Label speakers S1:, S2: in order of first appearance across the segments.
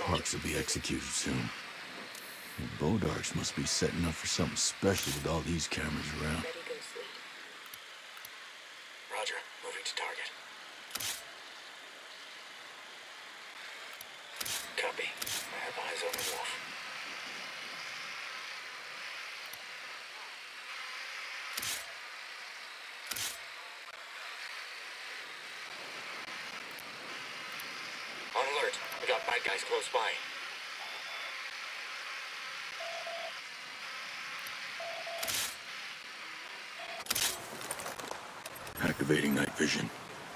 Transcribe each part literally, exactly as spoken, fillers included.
S1: Parks will be executed soon. And Bodarks must be setting up for something special with all these cameras around.
S2: Ready, go, Sleet.
S3: Roger. Moving to target. Copy. I have eyes on the wolf. On alert. We got bad guys close by.
S1: Activating night vision.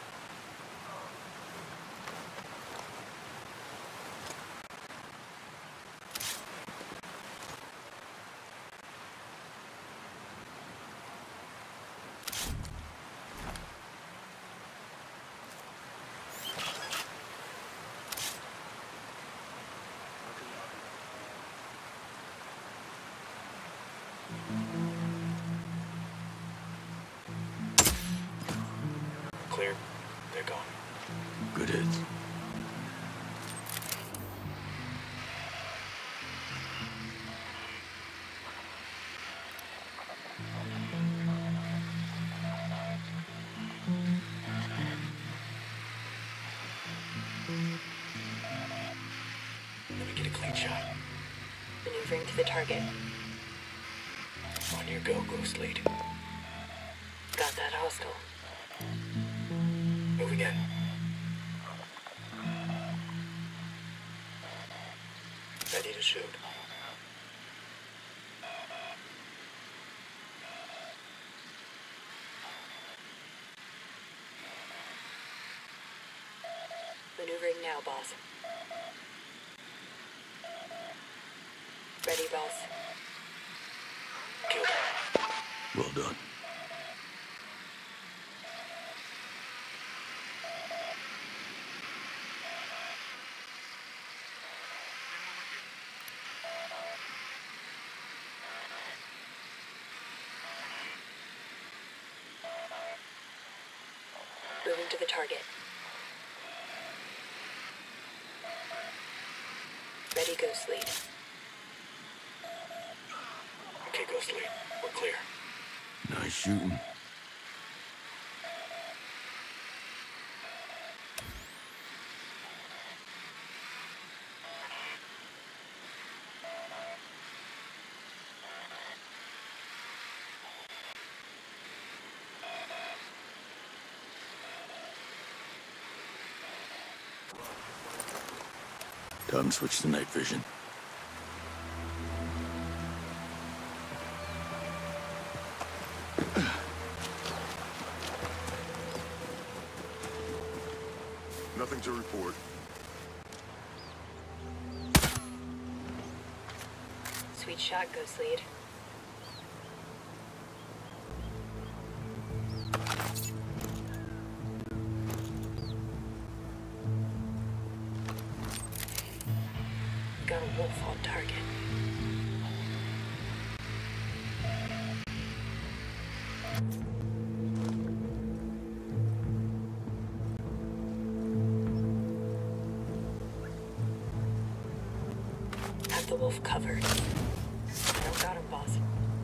S3: Clear. They're gone.
S1: Good hits.
S3: Let me get a clean shot.
S2: Maneuvering to the target.
S3: On your go, Ghost Lead.
S2: Got that hostile.
S3: Moving in. Ready to shoot.
S2: Maneuvering now, boss. Ready, boss.
S3: Killed him.
S1: Well done.
S2: Moving to the target. Ready, go, Sleet.
S3: Okay, Ghost Lead. We're clear.
S1: Nice shooting. Time to switch to night vision.
S4: Nothing to report.
S2: Sweet shot, go, Sleet. Got a wolf on target. Have the wolf covered. I got him, boss.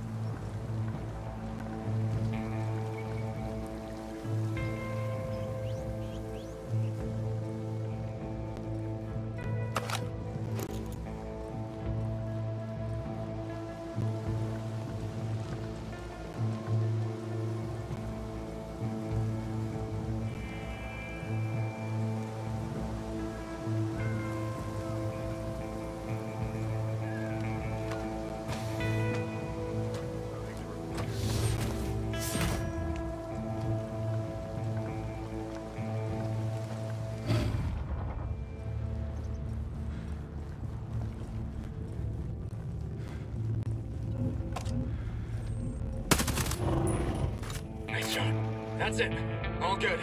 S3: Nice shot. That's it. All good.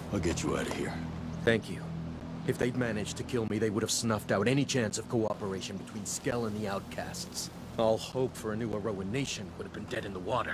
S1: I'll get you out of here.
S5: Thank you. If they'd managed to kill me, they would have snuffed out any chance of cooperation between Skell and the Outcasts. All hope for a new Aroan nation would have been dead in the water.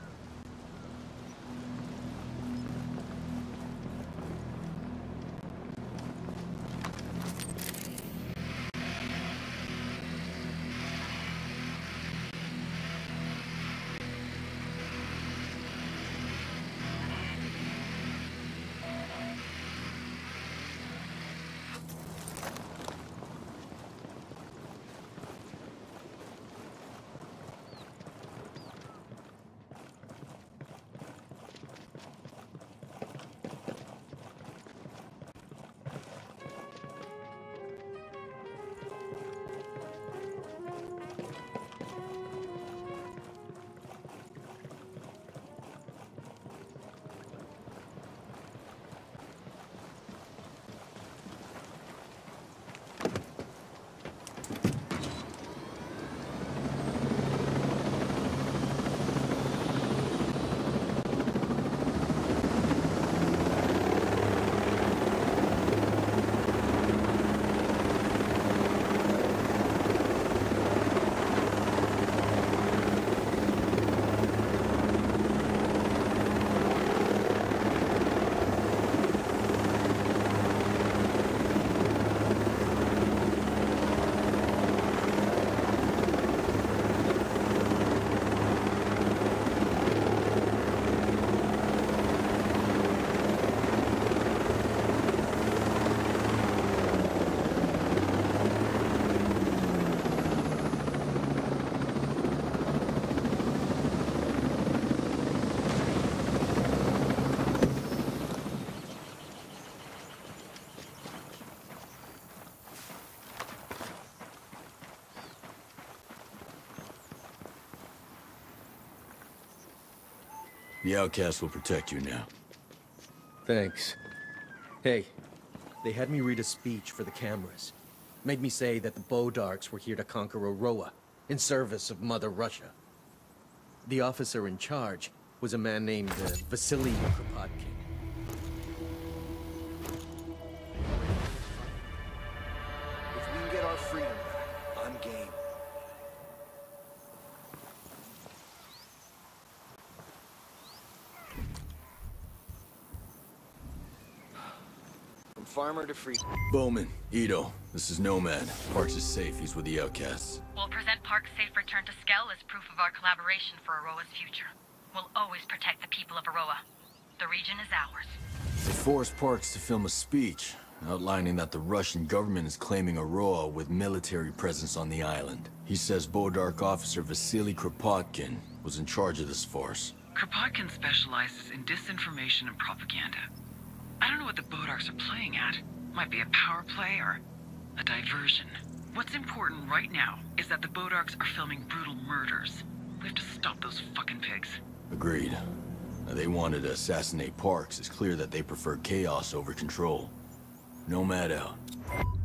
S1: The Outcast will protect you now.
S5: Thanks. Hey, they had me read a speech for the cameras. Made me say that the Bodarks were here to conquer Aroa, in service of Mother Russia. The officer in charge was a man named uh, Vasily Kropotkin.
S6: If we can get our freedom back, I'm game. From farmer to free.
S1: Bowman, Ito, this is Nomad. Parks is safe. He's with the Outcasts.
S7: We'll present Park's safe return to Skell as proof of our collaboration for Aroa's future. We'll always protect the people of Aroa. The region is ours.
S1: They forced Parks to film a speech outlining that the Russian government is claiming Aroa with military presence on the island. He says Bodark officer Vasily Kropotkin was in charge of this force.
S8: Kropotkin specializes in disinformation and propaganda. I don't know what the Bodarks are playing at. Might be a power play or a diversion. What's important right now is that the Bodarks are filming brutal murders. We have to stop those fucking pigs.
S1: Agreed. Now, they wanted to assassinate Parks. It's clear that they prefer chaos over control. Nomad out.